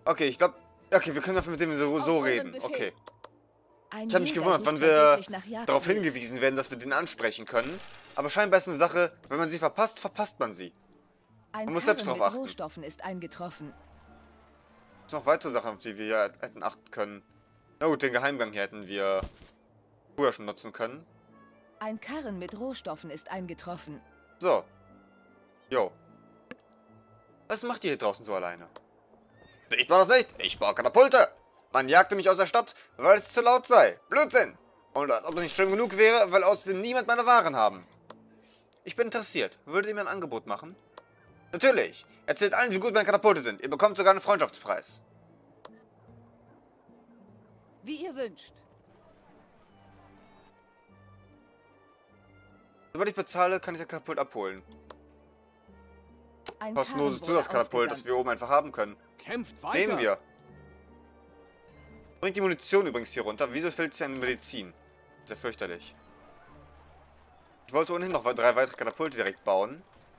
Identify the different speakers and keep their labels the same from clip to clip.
Speaker 1: Okay, ich glaube... Okay, wir können dafür mit dem so reden.
Speaker 2: Befehl.
Speaker 1: Okay.
Speaker 2: Ein
Speaker 1: Ich habe mich
Speaker 2: Jäger
Speaker 1: gewundert,
Speaker 2: sucht
Speaker 1: wann wir
Speaker 2: vergeblich nach
Speaker 1: darauf
Speaker 2: Jagdwild.
Speaker 1: hingewiesen werden, dass wir den ansprechen können. Aber scheinbar ist eine Sache, wenn man sie verpasst, verpasst man sie.
Speaker 2: Ein
Speaker 1: Man muss
Speaker 2: Karren
Speaker 1: selbst drauf
Speaker 2: mit
Speaker 1: achten.
Speaker 2: Rohstoffen ist eingetroffen.
Speaker 1: Es sind noch weitere Sachen, auf die wir hier hätten achten können. Na gut, den Geheimgang hier hätten wir früher schon nutzen können.
Speaker 2: Ein Karren mit Rohstoffen ist eingetroffen.
Speaker 1: So. Jo. Was macht ihr hier draußen so alleine? Ich war das nicht. Ich baue Katapulte. Man jagte mich aus der Stadt, weil es zu laut sei. Blödsinn. Und als ob es nicht schlimm genug wäre, weil außerdem niemand meine Waren haben. Ich bin interessiert. Würdet ihr mir ein Angebot machen? Natürlich. Erzählt allen, wie gut meine Katapulte sind. Ihr bekommt sogar einen Freundschaftspreis.
Speaker 2: Wie ihr wünscht.
Speaker 1: Sobald ich bezahle, kann ich das Katapult abholen.
Speaker 2: Ein
Speaker 1: Kostenloses
Speaker 2: Karren wurde
Speaker 1: Zusatzkatapult, das
Speaker 2: ausgesandt.
Speaker 1: wir oben einfach haben können.
Speaker 3: Kämpft weiter.
Speaker 1: Nehmen wir. Bringt die Munition übrigens hier runter. Wieso fehlt es an Medizin? Sehr fürchterlich. Ich wollte ohnehin noch 3 weitere Katapulte direkt bauen.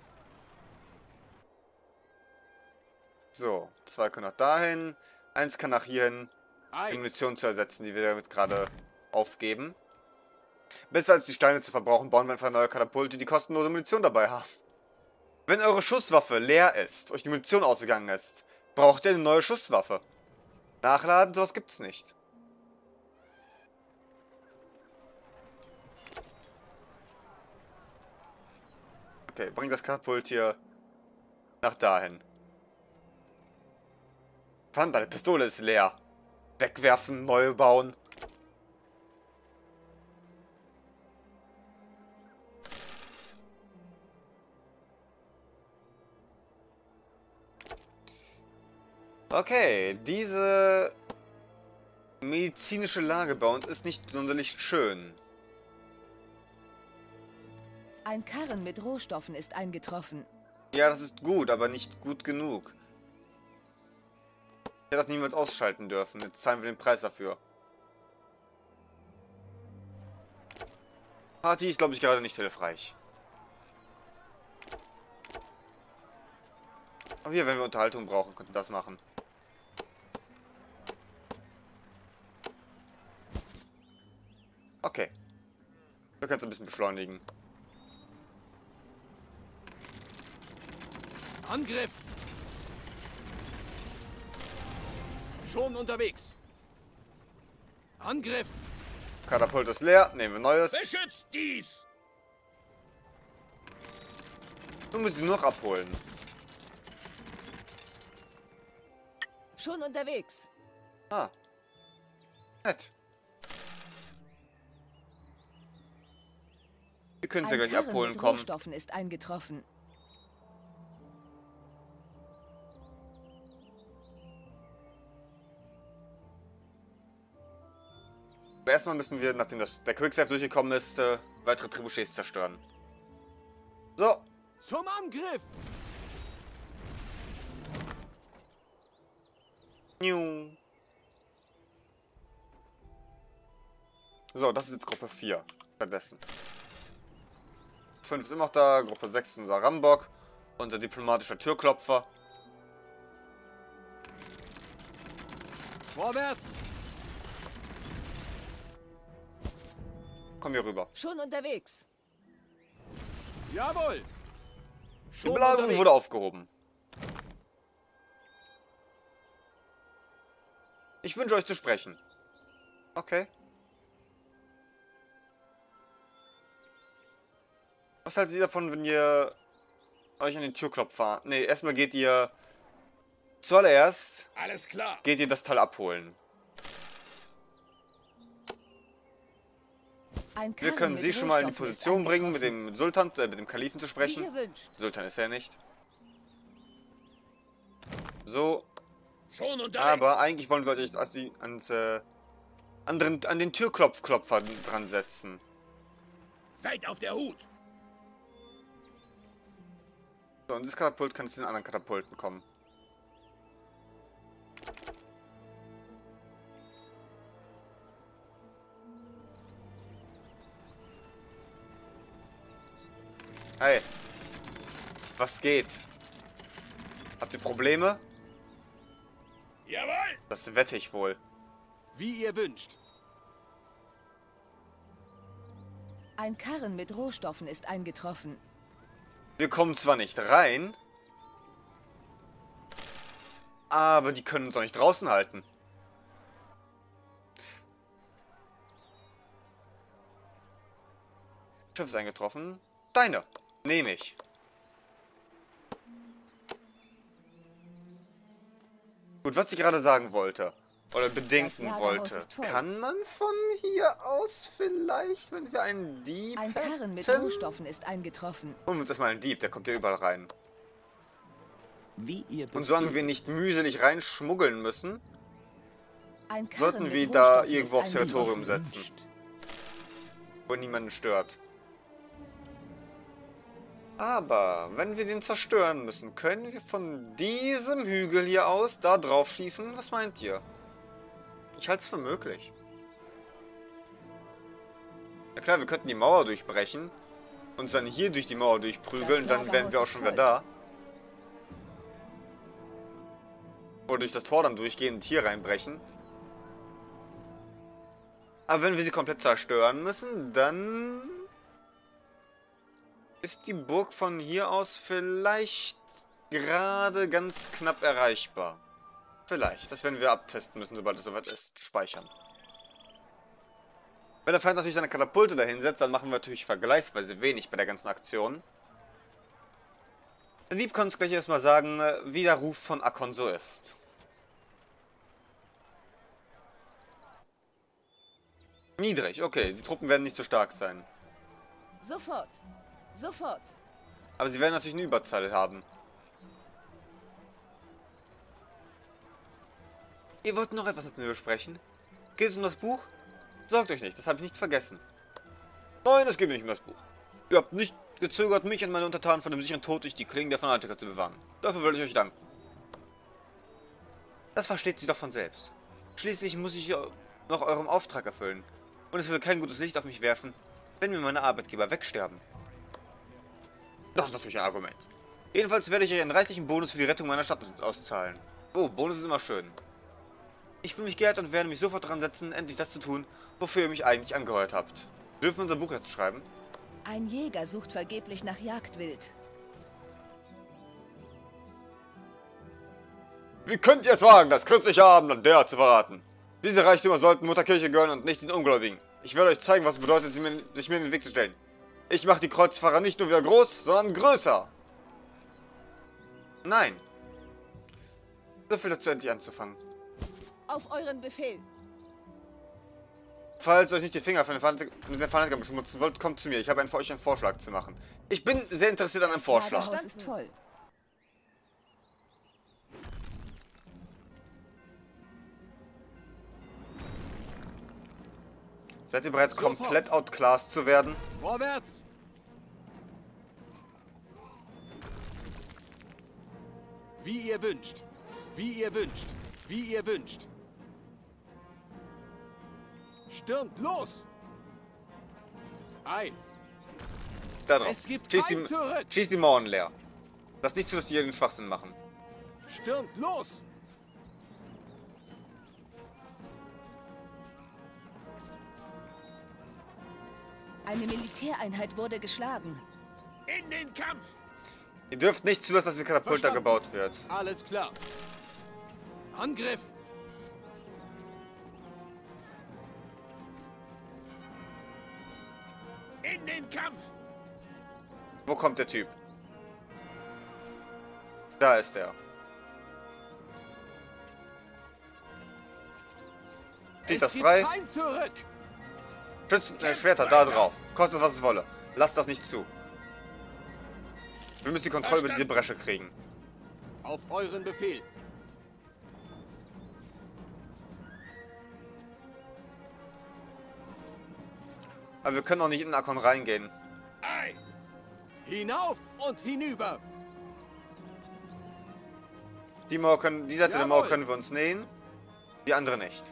Speaker 1: So, 2 können nach dahin. 1 kann nach hierhin, die Munition zu ersetzen, die wir damit gerade aufgeben. Besser als die Steine zu verbrauchen, bauen wir einfach neue Katapulte, die kostenlose Munition dabei haben. Wenn eure Schusswaffe leer ist, euch die Munition ausgegangen ist, braucht ihr eine neue Schusswaffe. Nachladen, sowas gibt's nicht. Okay, bring das Katapult hier nach dahin. Verdammt, deine Pistole ist leer. Wegwerfen, neu bauen. Okay, diese medizinische Lage bei uns ist nicht sonderlich schön.
Speaker 2: Ein Karren mit Rohstoffen ist eingetroffen.
Speaker 1: Ja, das ist gut, aber nicht gut genug. Ich hätte das niemals ausschalten dürfen. Jetzt zahlen wir den Preis dafür. Party ist, glaube ich, gerade nicht hilfreich. Aber hier, wenn wir Unterhaltung brauchen, könnten wir das machen. Okay. Wir können es ein bisschen beschleunigen.
Speaker 3: Angriff. Schon unterwegs. Angriff.
Speaker 1: Katapult ist leer. Nehmen wir neues.
Speaker 3: Beschützt dies.
Speaker 1: Nun müssen sie noch abholen.
Speaker 2: Schon unterwegs.
Speaker 1: Ah. Nett. Wir können sie
Speaker 2: Ein
Speaker 1: gleich
Speaker 2: Karren
Speaker 1: abholen
Speaker 2: mit
Speaker 1: kommen.
Speaker 2: Rohstoffen ist eingetroffen.
Speaker 1: Aber erstmal müssen wir, nachdem der Quicksave durchgekommen ist, weitere Trebuchets zerstören. So.
Speaker 3: Zum Angriff.
Speaker 1: So, das ist jetzt Gruppe 4. Stattdessen. 5 ist immer noch da. Gruppe 6 ist unser Rambock. Unser diplomatischer Türklopfer.
Speaker 3: Vorwärts.
Speaker 1: Komm hier rüber.
Speaker 2: Schon unterwegs.
Speaker 3: Jawohl.
Speaker 1: Die
Speaker 3: Schon
Speaker 1: Belagerung
Speaker 3: unterwegs.
Speaker 1: wurde aufgehoben. Ich wünsche euch zu sprechen. Okay. Was haltet ihr davon, wenn ihr euch an den Türklopfer... Ne, erstmal geht ihr... Zuallererst
Speaker 3: Alles klar.
Speaker 1: geht ihr das Teil abholen.
Speaker 2: Ein
Speaker 1: Wir
Speaker 2: Karren
Speaker 1: können
Speaker 2: mit
Speaker 1: sie schon mal in die
Speaker 2: Rohstoffen ist
Speaker 1: Position bringen, mit
Speaker 2: eingetroffen.
Speaker 1: dem Sultan, mit dem Kalifen zu
Speaker 2: Wie
Speaker 1: sprechen.
Speaker 2: ihr wünscht.
Speaker 1: Sultan ist er nicht. So,
Speaker 3: Schon unterwegs.
Speaker 1: aber eigentlich wollen wir euch an den Türklopfer dran setzen.
Speaker 3: Seid auf der Hut.
Speaker 1: So, und dieses Katapult kann zu den anderen Katapulten kommen. Hey. Was geht? Habt ihr Probleme?
Speaker 3: Jawohl!
Speaker 1: Das wette ich wohl.
Speaker 4: Wie ihr wünscht.
Speaker 2: Ein Karren mit Rohstoffen ist eingetroffen.
Speaker 1: Wir kommen zwar nicht rein, aber die können uns auch nicht draußen halten. Schiff ist eingetroffen. Deine. Nehme ich. Gut, was ich gerade sagen wollte. Oder bedenken
Speaker 2: Das Lagerhaus
Speaker 1: wollte.
Speaker 2: ist voll.
Speaker 1: Kann man von hier aus vielleicht, wenn wir einen Dieb
Speaker 2: Ein Karren mit
Speaker 1: hätten?
Speaker 2: Rohstoffen ist eingetroffen.
Speaker 1: Holen wir uns erstmal einen Dieb, der kommt hier überall rein.
Speaker 4: Wie ihr
Speaker 1: Und solange wir nicht mühselig reinschmuggeln müssen,
Speaker 2: Ein Karren
Speaker 1: sollten
Speaker 2: mit
Speaker 1: wir da
Speaker 2: Rohstoffen
Speaker 1: irgendwo
Speaker 2: ist
Speaker 1: aufs
Speaker 2: eingetroffen.
Speaker 1: Territorium setzen, wo niemanden stört. Aber wenn wir den zerstören müssen, können wir von diesem Hügel hier aus da drauf schießen? Was meint ihr? Ich halte es für möglich. Ja klar, wir könnten die Mauer durchbrechen, uns dann hier durch die Mauer durchprügeln und dann wären wir auch schon wieder da. Oder durch das Tor dann durchgehen und hier reinbrechen. Aber wenn wir sie komplett zerstören müssen, dann ist die Burg von hier aus vielleicht gerade ganz knapp erreichbar. Vielleicht. Das werden wir abtesten müssen, sobald es soweit ist. Speichern. Wenn der Feind natürlich seine Katapulte dahin setzt, dann machen wir natürlich vergleichsweise wenig bei der ganzen Aktion. Der Dieb kann uns gleich erstmal sagen, wie der Ruf von Akkon so ist. Niedrig, okay. Die Truppen werden nicht so stark sein.
Speaker 2: Sofort. Sofort.
Speaker 1: Aber sie werden natürlich eine Überzahl haben. Ihr wollt noch etwas mit mir besprechen? Geht es um das Buch? Sorgt euch nicht, das habe ich nicht vergessen. Nein, es geht mir nicht um das Buch. Ihr habt nicht gezögert, mich und meine Untertanen von dem sicheren Tod durch die Klingen der Fanatiker zu bewahren. Dafür will ich euch danken. Das versteht sie doch von selbst. Schließlich muss ich noch eurem Auftrag erfüllen. Und es will kein gutes Licht auf mich werfen, wenn mir meine Arbeitgeber wegsterben. Das ist natürlich ein Argument. Jedenfalls werde ich euch einen reichlichen Bonus für die Rettung meiner Stadt auszahlen. Oh, Bonus ist immer schön. Ich fühle mich geehrt und werde mich sofort daran setzen, endlich das zu tun, wofür ihr mich eigentlich angeheuert habt. Dürfen wir unser Buch jetzt schreiben?
Speaker 2: Ein Jäger sucht vergeblich nach Jagdwild.
Speaker 1: Wie könnt ihr es wagen, das christliche Abendland derart zu verraten? Diese Reichtümer sollten Mutterkirche gehören und nicht den Ungläubigen. Ich werde euch zeigen, was es bedeutet, sich mir in den Weg zu stellen. Ich mache die Kreuzfahrer nicht nur wieder groß, sondern größer. Nein. So viel dazu, endlich anzufangen.
Speaker 2: Auf euren Befehl.
Speaker 1: Falls ihr euch nicht die Finger mit den Fanatikern beschmutzen wollt, kommt zu mir. Ich habe für euch einen Vorschlag zu machen. Ich bin sehr interessiert an einem Vorschlag.
Speaker 2: Das ist voll.
Speaker 1: Seid ihr bereit, komplett outclassed zu werden?
Speaker 4: Vorwärts! Wie ihr wünscht. Wie ihr wünscht. Wie ihr wünscht. Stürmt los! Ei!
Speaker 1: Da drauf.
Speaker 4: Es gibt
Speaker 1: Schießt
Speaker 4: kein Zurück.
Speaker 1: schießt die Mauern leer. Lasst nicht zu, dass die hier den Schwachsinn machen.
Speaker 4: Stürmt los!
Speaker 2: Eine Militäreinheit wurde geschlagen.
Speaker 3: In den Kampf!
Speaker 1: Ihr dürft nicht zulassen, dass die Katapult da
Speaker 4: Verstanden.
Speaker 1: gebaut wird.
Speaker 4: Alles klar. Angriff!
Speaker 3: In den Kampf!
Speaker 1: Wo kommt der Typ? Da ist er. Zieht das
Speaker 4: gibt
Speaker 1: frei.
Speaker 4: kein Zurück!
Speaker 1: Schützen, Schwerter da drauf. Kostet was es wolle. Lasst das nicht zu. Wir müssen die Kontrolle über diese Bresche kriegen.
Speaker 4: Auf euren Befehl.
Speaker 1: Aber wir können auch nicht in den Akkon reingehen.
Speaker 3: Ei!
Speaker 4: Hinauf und hinüber!
Speaker 1: Die Seite der Mauer
Speaker 4: Jawohl.
Speaker 1: können wir uns nähen. Die andere nicht.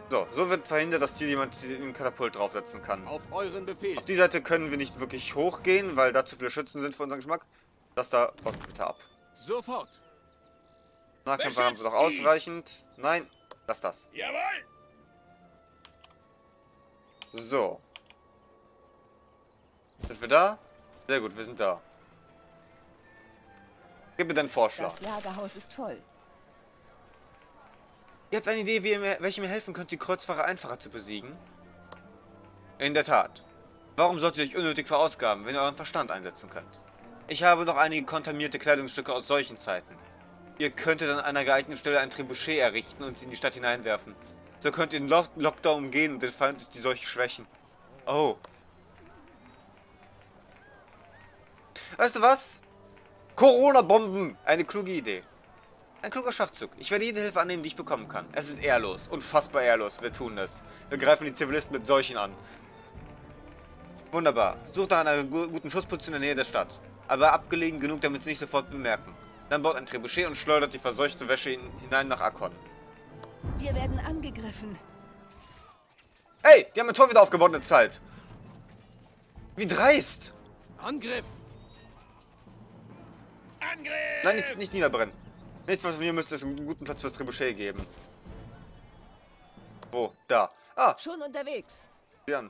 Speaker 1: So wird verhindert, dass hier jemand den Katapult draufsetzen kann.
Speaker 4: Auf euren Befehl.
Speaker 1: Auf die Seite können wir nicht wirklich hochgehen, weil da zu viele Schützen sind für unseren Geschmack. Das da baut bitte ab.
Speaker 4: Sofort.
Speaker 1: Nahkämpfer haben wir noch ausreichend. Nein, lass das.
Speaker 3: Jawohl!
Speaker 1: So. Sind wir da? Sehr gut, wir sind da. Gib mir deinen Vorschlag.
Speaker 2: Das Lagerhaus ist voll.
Speaker 1: Ihr habt eine Idee, welche mir helfen könnte, die Kreuzfahrer einfacher zu besiegen? In der Tat. Warum solltet ihr euch unnötig verausgaben, wenn ihr euren Verstand einsetzen könnt? Ich habe noch einige kontaminierte Kleidungsstücke aus solchen Zeiten. Ihr könntet an einer geeigneten Stelle ein Trebuchet errichten und sie in die Stadt hineinwerfen. So könnt ihr den Lockdown umgehen und den Feind durch die Seuche schwächen. Oh. Weißt du was? Corona-Bomben! Eine kluge Idee. Ein kluger Schachzug. Ich werde jede Hilfe annehmen, die ich bekommen kann. Es ist ehrlos. Unfassbar ehrlos. Wir tun das. Wir greifen die Zivilisten mit Seuchen an. Wunderbar. Sucht nach einer guten Schussposition in der Nähe der Stadt. Aber abgelegen genug, damit sie nicht sofort bemerken. Dann baut ein Trebuchet und schleudert die verseuchte Wäsche hinein nach Akkon.
Speaker 2: Wir werden angegriffen.
Speaker 1: Hey, die haben ein Tor wieder aufgebaut in der Zeit. Wie dreist.
Speaker 4: Angriff.
Speaker 3: Angriff!
Speaker 1: Nein, nicht niederbrennen. Nichts, was mir müsste, es einen guten Platz fürs Trebuchet geben. Wo? Da. Ah,
Speaker 2: Schon unterwegs.
Speaker 1: sieh an.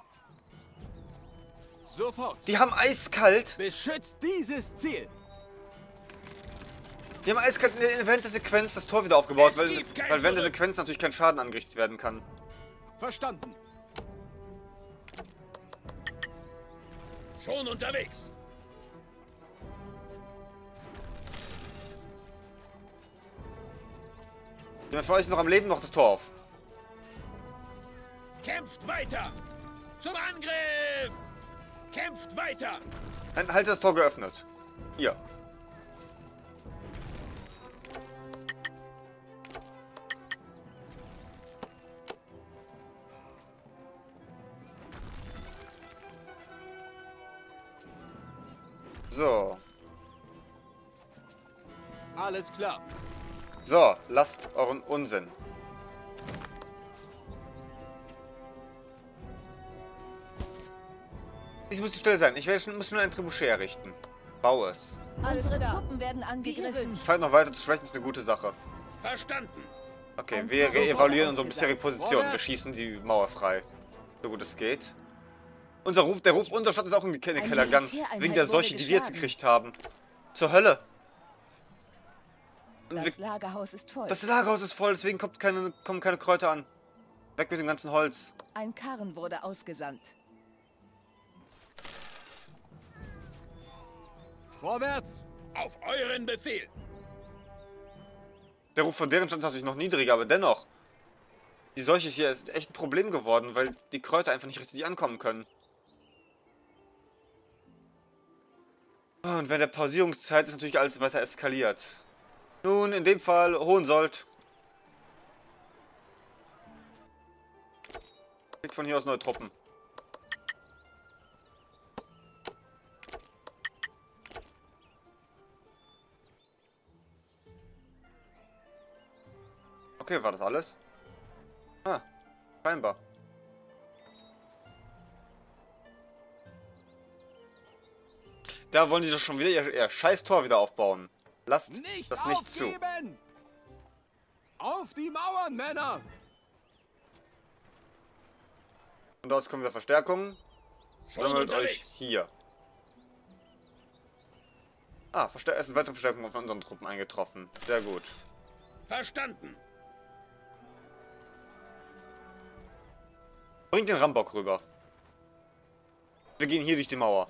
Speaker 4: Sofort.
Speaker 1: Die haben eiskalt.
Speaker 4: Beschützt dieses Ziel.
Speaker 1: Die haben eiskalt während der Sequenz das Tor wieder aufgebaut,
Speaker 3: Es
Speaker 1: weil
Speaker 3: gibt kein
Speaker 1: während der
Speaker 3: Zurück.
Speaker 1: Sequenz natürlich kein Schaden angerichtet werden kann.
Speaker 4: Verstanden.
Speaker 3: Schon unterwegs!
Speaker 1: Jemand von euch ist noch am Leben, noch das Tor auf.
Speaker 3: Kämpft weiter! Zum Angriff! Kämpft weiter!
Speaker 1: Nein, halte das Tor geöffnet. Hier. So.
Speaker 4: Alles klar.
Speaker 1: So, lasst euren Unsinn. Dies muss die Stelle sein. Muss nur ein Trebuchet errichten. Bau es.
Speaker 2: Unsere Truppen werden angegriffen.
Speaker 1: Falls noch weiter zu schwächen, ist eine gute Sache.
Speaker 3: Verstanden!
Speaker 1: Okay,
Speaker 2: Ein
Speaker 1: wir
Speaker 2: Karo
Speaker 1: reevaluieren
Speaker 2: wurde
Speaker 1: unsere bisherige Position. Wir
Speaker 4: Vorwärts.
Speaker 1: schießen die Mauer frei. So gut es geht. Der Ruf unserer Stadt ist auch in den Keller gegangen.
Speaker 2: Militäreinheit
Speaker 1: Wegen der
Speaker 2: wurde
Speaker 1: Seuche, die wir jetzt
Speaker 2: geschlagen.
Speaker 1: gekriegt haben. Zur Hölle. Und
Speaker 2: Das Lagerhaus ist voll.
Speaker 1: das Lagerhaus ist voll, deswegen kommen keine Kräuter an. Weg mit dem ganzen Holz.
Speaker 2: Ein Karren wurde ausgesandt.
Speaker 4: Vorwärts.
Speaker 3: Auf euren Befehl!
Speaker 1: Der Ruf von deren Stand ist natürlich noch niedriger, aber dennoch. Die Seuche hier ist echt ein Problem geworden, weil die Kräuter einfach nicht richtig ankommen können. Und während der Pausierungszeit ist natürlich alles weiter eskaliert. Nun, in dem Fall Hohensold. Kriegt von hier aus neue Truppen. Okay, war das alles? Ah, scheinbar. Da wollen die doch schon wieder ihr scheiß Tor wieder aufbauen. Lasst
Speaker 4: Nicht
Speaker 1: das nicht zu.
Speaker 4: aufgeben. Auf die Mauern, Männer.
Speaker 1: Und aus kommen wieder Verstärkungen.
Speaker 3: Schon
Speaker 1: Sammelt euch
Speaker 3: unterwegs!
Speaker 1: hier. Ah, es sind weitere Verstärkungen von unseren Truppen eingetroffen. Sehr gut.
Speaker 3: Verstanden!
Speaker 1: Bringt den Rambock rüber. Wir gehen hier durch die Mauer.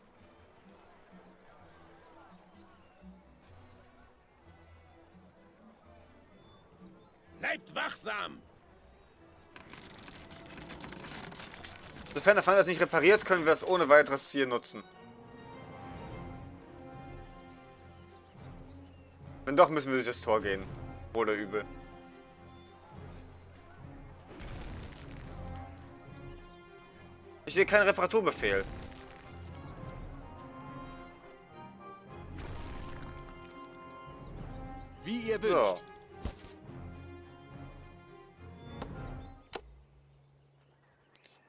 Speaker 3: Bleibt wachsam!
Speaker 1: Sofern der Feind das nicht repariert, können wir es ohne weiteres hier nutzen. Wenn doch, müssen wir durch das Tor gehen. Oder übel. Ich sehe keinen Reparaturbefehl.
Speaker 4: Wie ihr
Speaker 1: So.
Speaker 4: wünscht.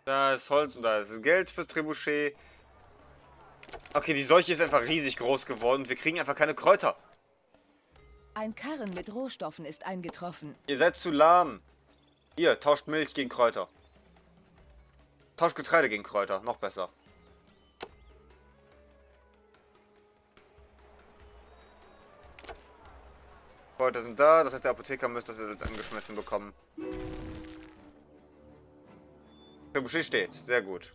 Speaker 1: Da ist Holz und da ist Geld fürs Trebuchet. Okay, die Seuche ist einfach riesig groß geworden und wir kriegen einfach keine Kräuter.
Speaker 2: Ein Karren mit Rohstoffen ist eingetroffen.
Speaker 1: Ihr seid zu lahm. Hier, tauscht Milch gegen Kräuter. Tauscht Getreide gegen Kräuter, noch besser. Kräuter sind da, das heißt der Apotheker müsste das jetzt angeschmissen bekommen. Trebuchet steht, sehr gut.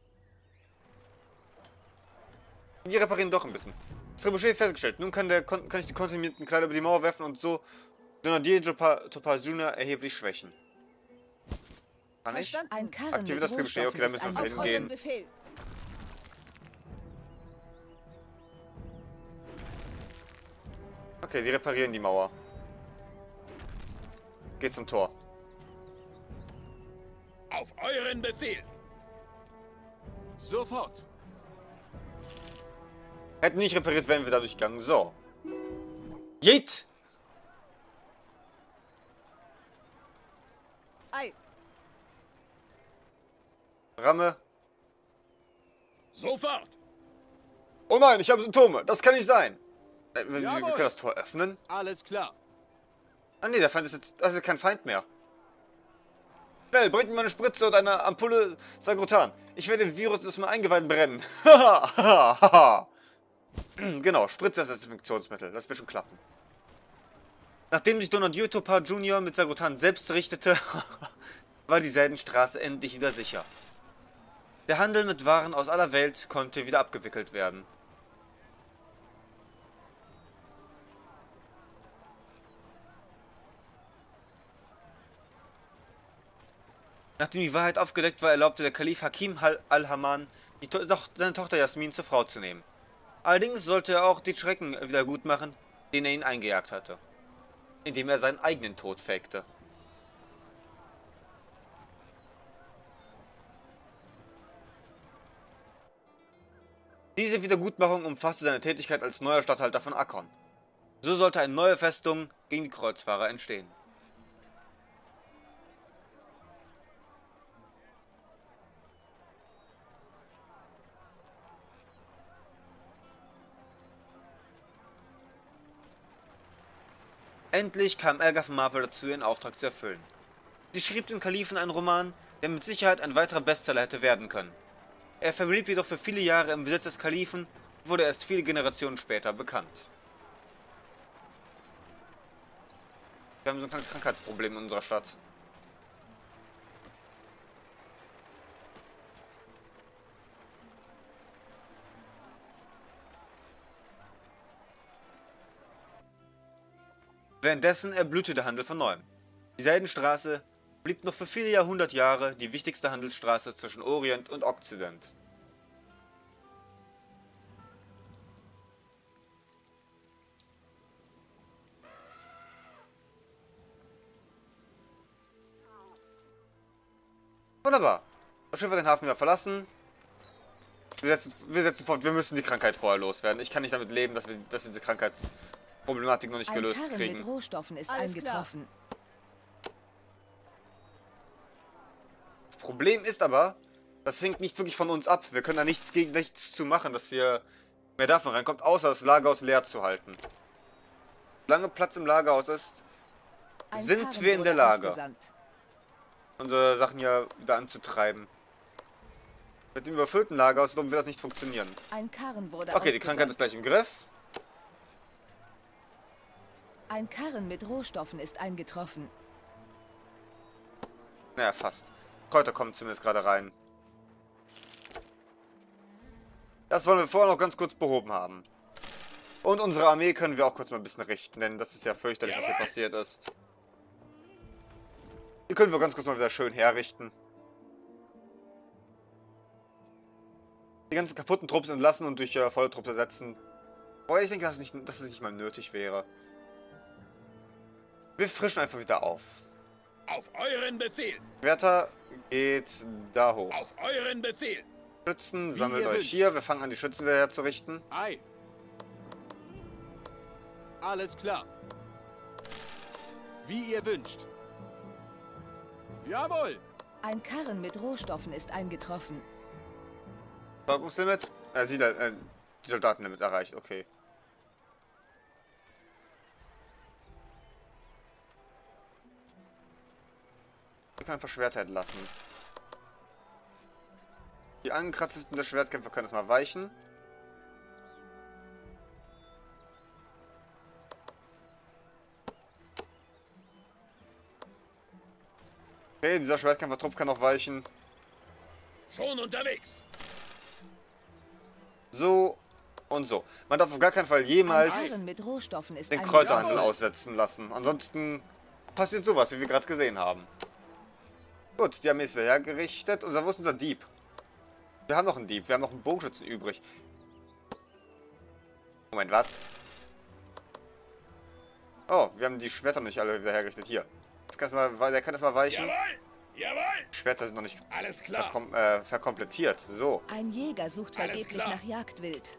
Speaker 1: Die reparieren doch ein bisschen. Das Trebuchet festgestellt. Nun kann ich die kontaminierten Kleider über die Mauer werfen und so Grenadier Topaz Jr. erheblich schwächen. Kann ich?
Speaker 2: Ein Karren
Speaker 1: Aktiviert
Speaker 2: mit
Speaker 1: das Trebuchet, okay, dann müssen wir
Speaker 2: Rohstoffen
Speaker 1: hingehen.
Speaker 2: Befehl.
Speaker 1: Okay, die reparieren die Mauer. Geht zum Tor.
Speaker 3: Auf euren Befehl.
Speaker 4: Sofort.
Speaker 1: Hätten nicht repariert, wären wir dadurch gegangen. So. Jeet!
Speaker 2: Ei.
Speaker 1: Ramme.
Speaker 3: Sofort.
Speaker 1: Oh nein, ich habe Symptome. Das kann nicht sein. Wir
Speaker 4: Jawohl.
Speaker 1: können das Tor öffnen.
Speaker 4: Alles klar.
Speaker 1: Ah ne, der Feind ist jetzt... Das ist kein Feind mehr. Schnell, bringt mir eine Spritze und eine Ampulle Sagrotan. Ich werde den Virus aus meinen Eingeweiden brennen. Haha. Genau, Spritze ist das Desinfektionsmittel. Das wird schon klappen. Nachdem sich Donadier Topaz Jr. mit Sagrotan selbst richtete, war die Seidenstraße endlich wieder sicher. Der Handel mit Waren aus aller Welt konnte wieder abgewickelt werden. Nachdem die Wahrheit aufgedeckt war, erlaubte der Kalif Hakim al-Haman, seine Tochter Jasmin zur Frau zu nehmen. Allerdings sollte er auch die Schrecken wieder gut machen, den er ihn eingejagt hatte, indem er seinen eigenen Tod fakte. Diese Wiedergutmachung umfasste seine Tätigkeit als neuer Statthalter von Akkon. So sollte eine neue Festung gegen die Kreuzfahrer entstehen. Endlich kam Elgar von Marple dazu, ihren Auftrag zu erfüllen. Sie schrieb dem Kalifen einen Roman, der mit Sicherheit ein weiterer Bestseller hätte werden können. Er verblieb jedoch für viele Jahre im Besitz des Kalifen und wurde erst viele Generationen später bekannt. Wir haben so ein kleines Krankheitsproblem in unserer Stadt. Währenddessen erblühte der Handel von neuem. Die Seidenstraße blieb noch für viele Jahrhundertjahre die wichtigste Handelsstraße zwischen Orient und Okzident. Wunderbar. Das Schiff hat den Hafen wieder verlassen. Wir setzen fort, wir müssen die Krankheit vorher loswerden. Ich kann nicht damit leben, dass wir diese Krankheitsproblematik noch nicht gelöst
Speaker 2: Ein Karren
Speaker 1: kriegen.
Speaker 2: mit Rohstoffen ist
Speaker 5: Alles
Speaker 2: eingetroffen.
Speaker 1: Das Problem ist aber, das hängt nicht wirklich von uns ab. Wir können da nichts zu machen, dass hier mehr davon reinkommt, außer das Lagerhaus leer zu halten. Solange Platz im Lagerhaus ist,
Speaker 2: Ein
Speaker 1: sind
Speaker 2: Karren
Speaker 1: wir in der
Speaker 2: wurde
Speaker 1: Lage,
Speaker 2: ausgesandt.
Speaker 1: unsere Sachen ja wieder anzutreiben. Mit dem überfüllten Lagerhaus wird das nicht funktionieren.
Speaker 2: Ein Karren wurde
Speaker 1: Okay, die Krankheit ist gleich im Griff.
Speaker 2: Ein Karren mit Rohstoffen ist eingetroffen.
Speaker 1: Naja, fast. Kräuter kommen zumindest gerade rein. Das wollen wir vorher noch ganz kurz behoben haben. Und unsere Armee können wir auch kurz mal ein bisschen richten, denn das ist ja fürchterlich, was hier passiert ist. Die können wir ganz kurz mal wieder schön herrichten. Die ganzen kaputten Trupps entlassen und durch volle Trupps ersetzen. Aber ich denke, dass es nicht mal nötig wäre. Wir frischen einfach wieder auf.
Speaker 3: Auf euren Befehl.
Speaker 1: Wärter geht da hoch.
Speaker 3: Auf euren Befehl.
Speaker 1: Schützen,
Speaker 4: Wie
Speaker 1: sammelt
Speaker 4: ihr
Speaker 1: euch
Speaker 4: wünscht.
Speaker 1: hier. Wir fangen an, die Schützen wieder herzurichten.
Speaker 4: Ei. Alles klar. Wie ihr wünscht. Jawohl.
Speaker 2: Ein Karren mit Rohstoffen ist eingetroffen.
Speaker 1: Versorgungslimit? Die Soldatenlimit erreicht, okay. Ich kann einfach Schwerter entlassen. Die angekratzten der Schwertkämpfer können es mal weichen. Okay, dieser Schwertkämpfer-Trupp kann noch weichen.
Speaker 3: Schon unterwegs.
Speaker 1: So und so. Man darf auf gar keinen Fall
Speaker 2: Ein
Speaker 1: jemals
Speaker 2: Karren mit Rohstoffen ist
Speaker 1: den
Speaker 2: eingetroffen.
Speaker 1: Kräuterhandel aussetzen lassen. Ansonsten passiert sowas, wie wir gerade gesehen haben. Gut, die Armee ist wieder hergerichtet. Wo ist unser Dieb? Wir haben noch einen Dieb. Wir haben noch einen Bogenschützen übrig. Moment, was? Oh, wir haben die Schwerter nicht alle wieder hergerichtet. Hier. Der kann das mal weichen.
Speaker 3: Jawohl! Jawohl!
Speaker 1: Schwerter sind noch nicht
Speaker 3: Alles klar.
Speaker 1: verkomplettiert. So.
Speaker 2: Ein Jäger sucht
Speaker 3: Alles
Speaker 2: vergeblich
Speaker 3: klar.
Speaker 2: nach Jagdwild.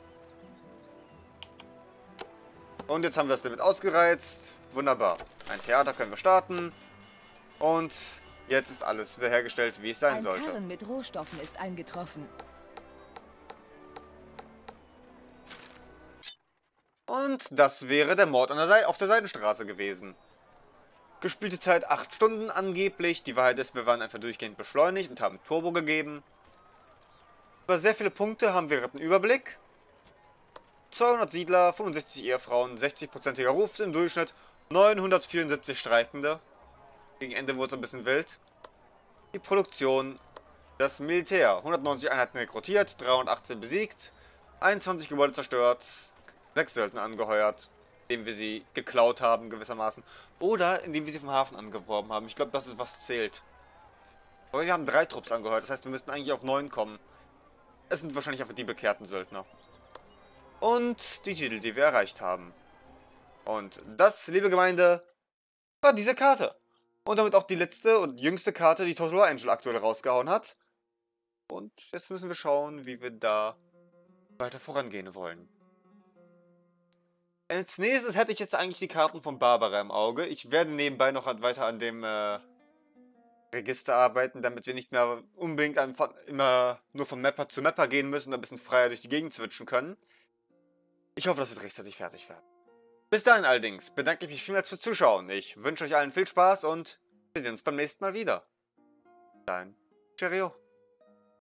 Speaker 1: Und jetzt haben wir das Limit ausgereizt. Wunderbar. Ein Theater können wir starten. Und jetzt ist alles wiederhergestellt, wie es sein
Speaker 2: Ein
Speaker 1: sollte.
Speaker 2: Karren mit Rohstoffen ist eingetroffen.
Speaker 1: Und das wäre der Mord auf der Seidenstraße gewesen. Gespielte Zeit 8 Stunden angeblich. Die Wahrheit ist, wir waren einfach durchgehend beschleunigt und haben Turbo gegeben. Über sehr viele Punkte haben wir gerade einen Überblick. 200 Siedler, 65 Ehefrauen, 60%iger Ruf im Durchschnitt, 974 Streikende. Gegen Ende wurde es ein bisschen wild. Die Produktion, das Militär, 190 Einheiten rekrutiert, 318 besiegt, 21 Gebäude zerstört, 6 Söldner angeheuert, indem wir sie geklaut haben gewissermaßen. Oder indem wir sie vom Hafen angeworben haben. Ich glaube, das ist, was zählt. Aber wir haben 3 Trupps angeheuert, das heißt, wir müssten eigentlich auf 9 kommen. Es sind wahrscheinlich einfach die bekehrten Söldner. Und die Titel, die wir erreicht haben. Und das, liebe Gemeinde, war diese Karte. Und damit auch die letzte und jüngste Karte, die Total War Angel aktuell rausgehauen hat. Und jetzt müssen wir schauen, wie wir da weiter vorangehen wollen. Als nächstes hätte ich jetzt eigentlich die Karten von Barbara im Auge. Ich werde nebenbei noch weiter an dem Register arbeiten, damit wir nicht mehr unbedingt immer nur von Mapper zu Mapper gehen müssen und ein bisschen freier durch die Gegend switchen können. Ich hoffe, dass wir rechtzeitig fertig werden. Bis dahin allerdings bedanke ich mich vielmals fürs Zuschauen. Ich wünsche euch allen viel Spaß und wir sehen uns beim nächsten Mal wieder. Dein Cheerio.